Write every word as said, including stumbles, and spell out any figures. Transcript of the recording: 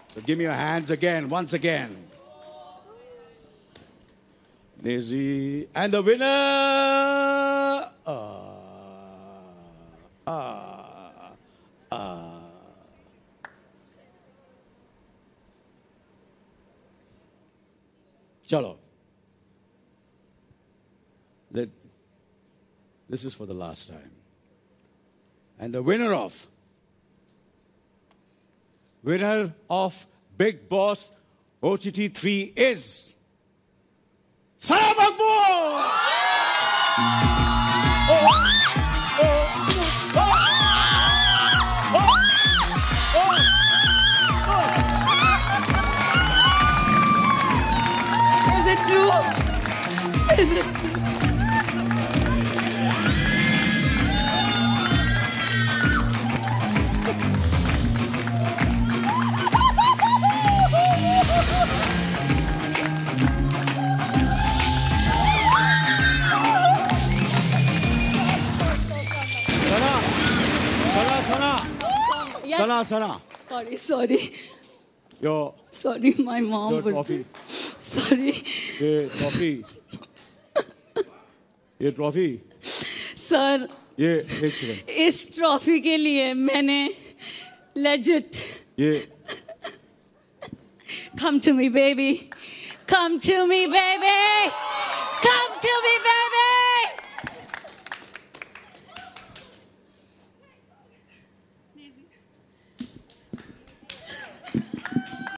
So give me your hands again, once again. Daisy. And the winner. Ah, ah, ah. Chalo. Let, this is for the last time. And the winner of, winner of Bigg Boss O T T three is Sana Maqbool! Oh, oh, oh, oh, oh. Is it true? Is it true? Sana, Sana, Yes. Sana, Sana. Sorry, sorry. Your, Sorry, my mom your was... trophy. Sorry. Your trophy. Your trophy. Sir, ये एक second. इस trophy के लिए मैंने legit ये come to me baby, come to me baby, come to me baby.